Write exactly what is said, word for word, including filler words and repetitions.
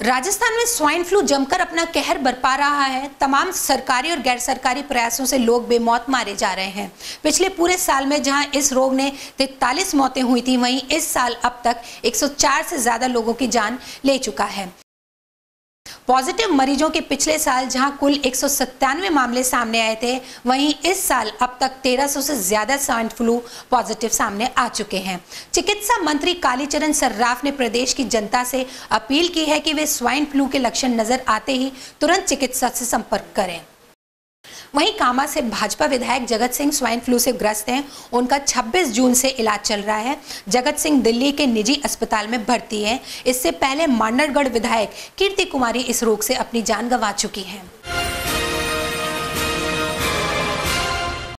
राजस्थान में swine flu जमकर अपना कहर बरपा रहा है। तमाम सरकारी और गैर सरकारी प्रयासों से लोग बेमौत मारे जा रहे हैं। पिछले पूरे साल में जहां इस रोग ने तैंतालीस मौतें हुई थी, वहीं इस साल अब तक एक सौ चार से ज्यादा लोगों की जान ले चुका है। पॉजिटिव मरीजों के पिछले साल जहां कुल एक सौ सत्तानवे मामले सामने आए थे, वहीं इस साल अब तक तेरह सौ से ज्यादा स्वाइन फ्लू पॉजिटिव सामने आ चुके हैं। चिकित्सा मंत्री कालीचरण सर्राफ ने प्रदेश की जनता से अपील की है कि वे स्वाइन फ्लू के लक्षण नजर आते ही तुरंत चिकित्सा से संपर्क करें। वहीं कामा से भाजपा विधायक जगत सिंह स्वाइन फ्लू से ग्रस्त हैं। उनका छब्बीस जून से इलाज चल रहा है। जगत सिंह दिल्ली के निजी अस्पताल में भर्ती हैं। इससे पहले मांडरगढ़ विधायक कीर्ति कुमारी इस रोग से अपनी जान गंवा चुकी हैं।